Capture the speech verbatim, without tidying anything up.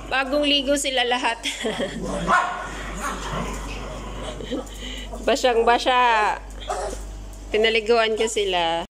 Bagong ligo sila lahat. Basyang basya. Pinaliguan ko sila.